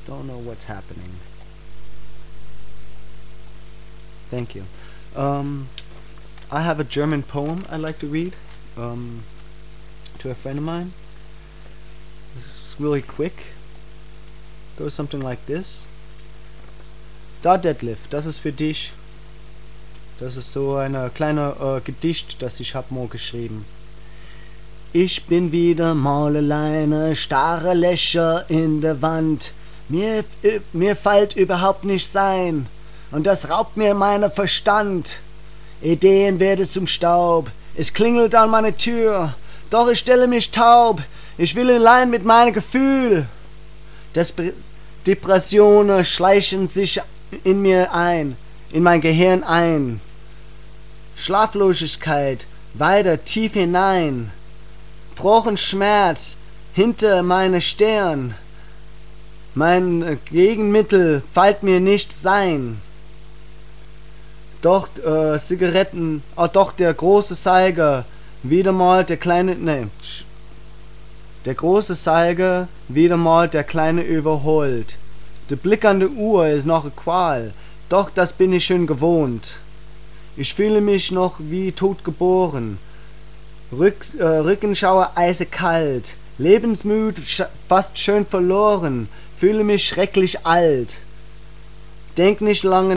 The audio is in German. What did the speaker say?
Don't know what's happening. Thank you. I have a German poem I'd like to read to a friend of mine. This is really quick. Goes something like this. Da, Detlef, das ist für dich. Das ist so ein kleiner Gedicht, das ich hab mal geschrieben. Ich bin wieder mal alleine, starre Löcher in der Wand. Mir fällt überhaupt nichts ein, und das raubt mir meinen Verstand. Ideen werden zum Staub, es klingelt an meine Tür, doch ich stelle mich taub, ich will allein mit meinem Gefühl. Depressionen schleichen sich in mir ein, in mein Gehirn ein. Schlaflosigkeit weiter tief hinein. Brochen Schmerz hinter meine Stirn. Mein Gegenmittel fällt mir nicht sein. Doch Zigaretten, doch der große Zeiger, wieder mal der kleine, der große Zeiger, wieder mal der kleine überholt. Der Blick an die Uhr ist noch eine Qual, doch das bin ich schon gewohnt. Ich fühle mich noch wie tot geboren. Rückenschauer eisekalt, Lebensmut fast schön verloren, fühle mich schrecklich alt. Denk nicht lange